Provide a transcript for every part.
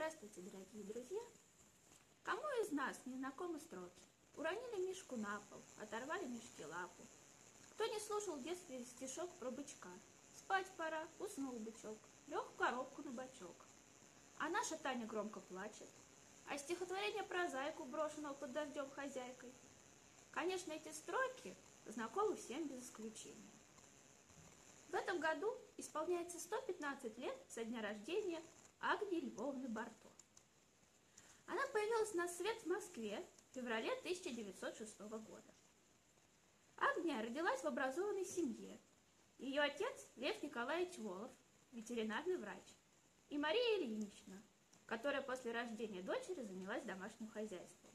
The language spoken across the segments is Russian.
Здравствуйте, дорогие друзья! Кому из нас не знакомы строки? Уронили мишку на пол, оторвали мишке лапу. Кто не слушал в детстве стишок про бычка? Спать пора, уснул бычок, лег в коробку на бочок. А наша Таня громко плачет, а стихотворение про зайку, брошенного под дождем хозяйкой. Конечно, эти строки знакомы всем без исключения. В этом году исполняется 115 лет со дня рождения Агнии Львовны Барто. Она появилась на свет в Москве в феврале 1906 года. Агния родилась в образованной семье. Ее отец Лев Николаевич Волов, ветеринарный врач, и Мария Ильинична, которая после рождения дочери занялась домашним хозяйством.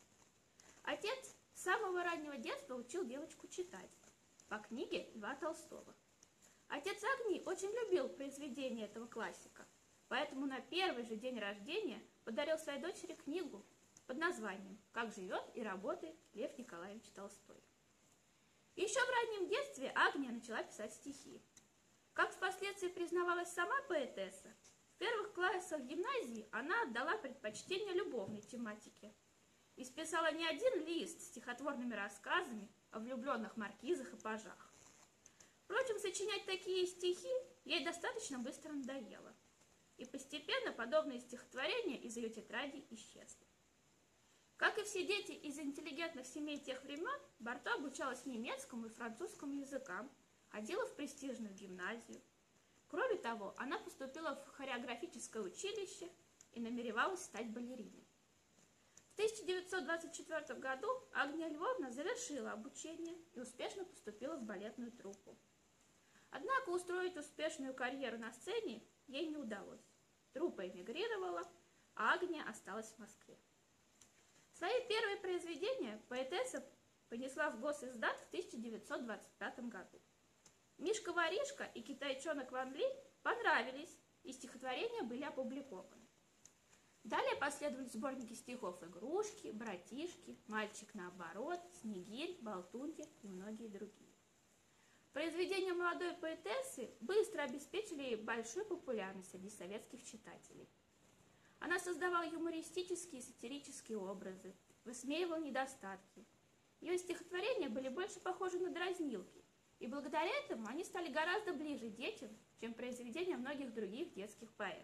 Отец с самого раннего детства учил девочку читать по книге Льва Толстого. Отец Агнии очень любил произведения этого классика, поэтому на первый же день рождения подарил своей дочери книгу под названием «Как живет и работает Лев Николаевич Толстой». Еще в раннем детстве Агния начала писать стихи. Как впоследствии признавалась сама поэтесса, в первых классах гимназии она отдала предпочтение любовной тематике и списала не один лист стихотворными рассказами о влюбленных маркизах и пажах. Впрочем, сочинять такие стихи ей достаточно быстро надоело, и постепенно подобные стихотворения из ее тетрадей исчезли. Как и все дети из интеллигентных семей тех времен, Барто обучалась немецкому и французскому языкам, ходила в престижную гимназию. Кроме того, она поступила в хореографическое училище и намеревалась стать балериной. В 1924 году Агния Львовна завершила обучение и успешно поступила в балетную труппу. Однако устроить успешную карьеру на сцене ей не удалось. Труппа эмигрировала, а Агния осталась в Москве. Свои первые произведения поэтесса понесла в госиздат в 1925 году. «Мишка-воришка» и «Китайчонок Ван Ли» понравились, и стихотворения были опубликованы. Далее последовали сборники стихов «Игрушки», «Братишки», «Мальчик наоборот», «Снегирь», «Болтунья» и многие другие. Произведения молодой поэтессы быстро обеспечили ей большую популярность среди советских читателей. Она создавала юмористические и сатирические образы, высмеивала недостатки. Ее стихотворения были больше похожи на дразнилки, и благодаря этому они стали гораздо ближе детям, чем произведения многих других детских поэтов.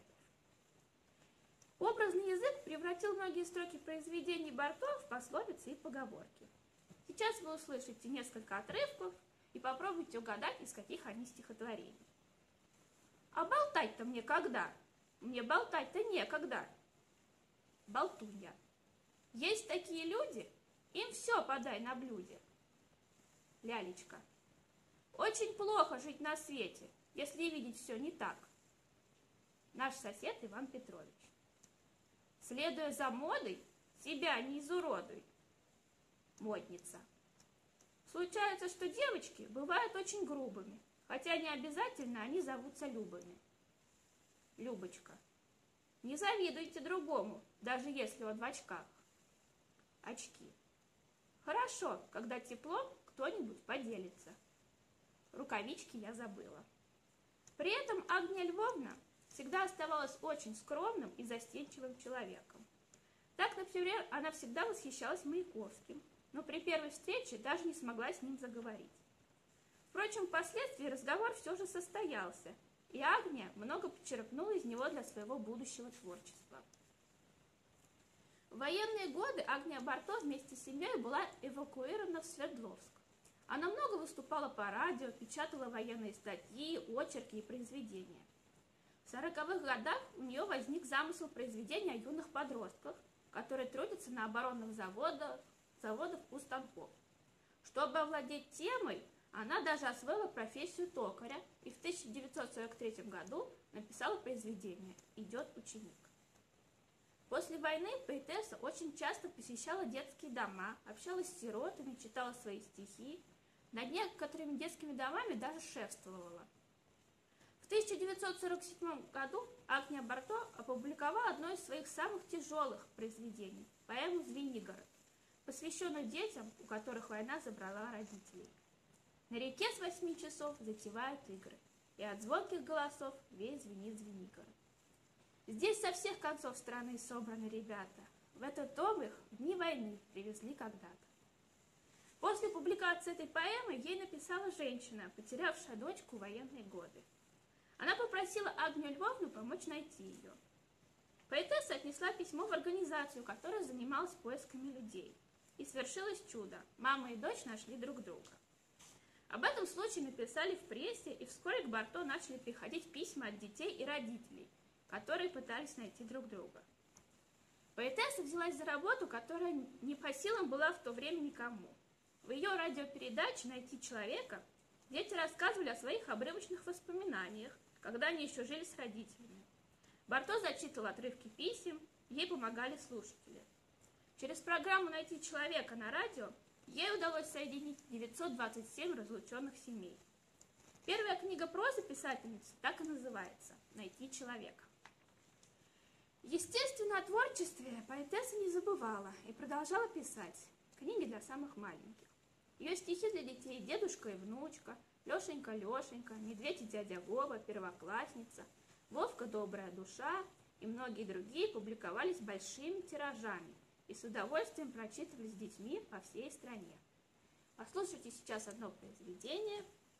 Образный язык превратил многие строки произведений Барто в пословицы и поговорки. Сейчас вы услышите несколько отрывков и попробуйте угадать, из каких они стихотворений. А болтать-то мне когда? Мне болтать-то некогда. Болтунья. Есть такие люди, им все подай на блюде. Лялечка. Очень плохо жить на свете, если видеть все не так. Наш сосед Иван Петрович. Следуя за модой, себя не изуродуй. Модница. Случается, что девочки бывают очень грубыми, хотя не обязательно они зовутся Любами. Любочка. Не завидуйте другому, даже если он в очках. Очки. Хорошо, когда тепло, кто-нибудь поделится. Рукавички я забыла. При этом Агния Львовна всегда оставалась очень скромным и застенчивым человеком. Так, например, она всегда восхищалась Маяковским, но при первой встрече даже не смогла с ним заговорить. Впрочем, впоследствии разговор все же состоялся, и Агния много почерпнула из него для своего будущего творчества. В военные годы Агния Барто вместе с семьей была эвакуирована в Свердловск. Она много выступала по радио, печатала военные статьи, очерки и произведения. В 40-х годах у нее возник замысел произведения о юных подростках, которые трудятся на оборонных заводах у станков. Чтобы овладеть темой, она даже освоила профессию токаря и в 1943 году написала произведение «Идет ученик». После войны поэтесса очень часто посещала детские дома, общалась с сиротами, читала свои стихи, над некоторыми детскими домами даже шефствовала. В 1947 году Агния Барто опубликовала одно из своих самых тяжелых произведений – поэму «Звенигород», посвященную детям, у которых война забрала родителей. На реке с 8 часов затевают игры, и от звонких голосов весь звенит Звенигород. Здесь со всех концов страны собраны ребята. В этот дом их в дни войны привезли когда-то. После публикации этой поэмы ей написала женщина, потерявшая дочку в военные годы. Она попросила Агнию Львовну помочь найти ее. Поэтесса отнесла письмо в организацию, которая занималась поисками людей. И свершилось чудо. Мама и дочь нашли друг друга. Об этом случае написали в прессе, и вскоре к Барто начали приходить письма от детей и родителей, которые пытались найти друг друга. Поэтесса взялась за работу, которая не по силам была в то время никому. В ее радиопередаче «Найти человека» дети рассказывали о своих обрывочных воспоминаниях, когда они еще жили с родителями. Барто зачитывал отрывки писем, ей помогали слушатели. Через программу «Найти человека» на радио ей удалось соединить 927 разлученных семей. Первая книга прозы писательницы так и называется «Найти человека». Естественно, о творчестве поэтесса не забывала и продолжала писать книги для самых маленьких. Ее стихи для детей «Дедушка и внучка», «Лешенька, Лешенька», «Медведь и дядя Вова», «Первоклассница», «Вовка, добрая душа» и многие другие публиковались большими тиражами и с удовольствием прочитывались с детьми по всей стране. Послушайте сейчас одно произведение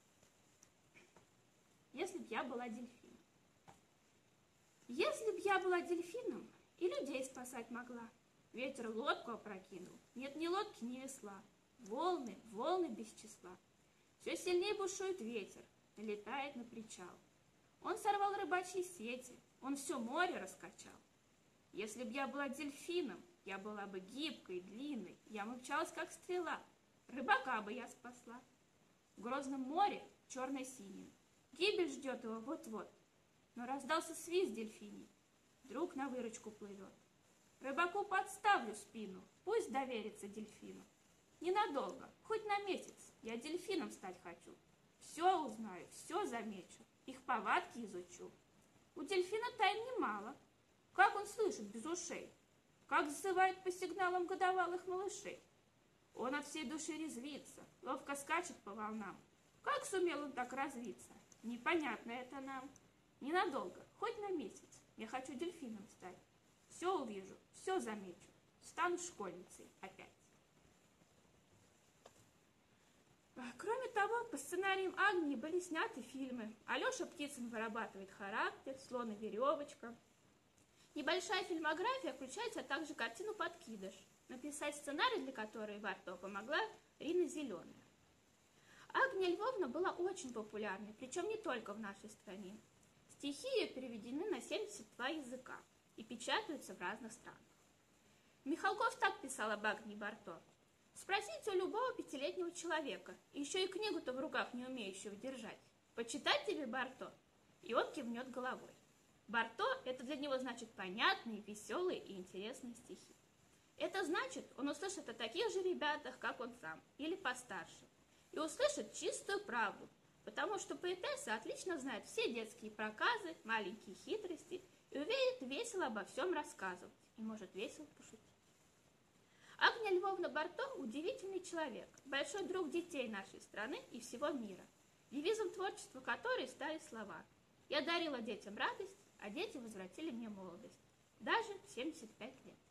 «Если б я была дельфином». Если б я была дельфином, и людей спасать могла. Ветер лодку опрокинул, нет ни лодки, ни весла. Волны, волны без числа. Все сильнее бушует ветер, налетает на причал. Он сорвал рыбачьи сети, он все море раскачал. Если б я была дельфином, я была бы гибкой, длинной, я бы мчалась, как стрела. Рыбака бы я спасла. В грозном море черно-синим гибель ждет его вот-вот. Но раздался свист дельфиний, друг на выручку плывет. Рыбаку подставлю спину, пусть доверится дельфину. Ненадолго, хоть на месяц, я дельфином стать хочу. Все узнаю, все замечу, их повадки изучу. У дельфина тайн немало. Как он слышит без ушей? Как зазывает по сигналам годовалых малышей? Он от всей души резвится, ловко скачет по волнам. Как сумел он так развиться? Непонятно это нам. Ненадолго, хоть на месяц, я хочу дельфином стать. Все увижу, все замечу, стану школьницей опять. Кроме того, по сценариям Агнии были сняты фильмы. Алеша Птицын вырабатывает характер, «Слон и веревочка». Небольшая фильмография включает а также картину «Подкидыш», написать сценарий для которой Барто помогла Рина Зеленая. Агния Львовна была очень популярной, причем не только в нашей стране. Стихи ее переведены на 72 языка и печатаются в разных странах. Михалков так писал об Агнии Барто. Спросите у любого 5-летнего человека, еще и книгу-то в руках не умеющего держать, почитать тебе Барто? И он кивнет головой. Барто – это для него значит понятные, веселые и интересные стихи. Это значит, он услышит о таких же ребятах, как он сам, или постарше, и услышит чистую правду, потому что поэтесса отлично знает все детские проказы, маленькие хитрости и умеет весело обо всем рассказывать и может весело пошутить. Агния Львовна Барто – удивительный человек, большой друг детей нашей страны и всего мира, девизом творчества которой стали слова «Я дарила детям радость, а дети возвратили мне молодость, даже в 75 лет».